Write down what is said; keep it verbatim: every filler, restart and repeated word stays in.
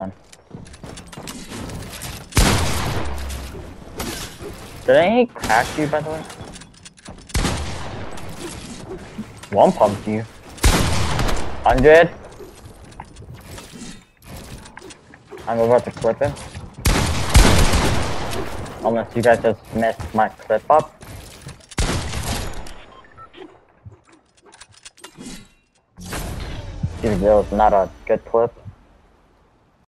fun. Did any crack you, by the way? One pumped you. Hundred. I'm about to clip him. Unless you guys just missed my clip up. Dude, that was not a good clip.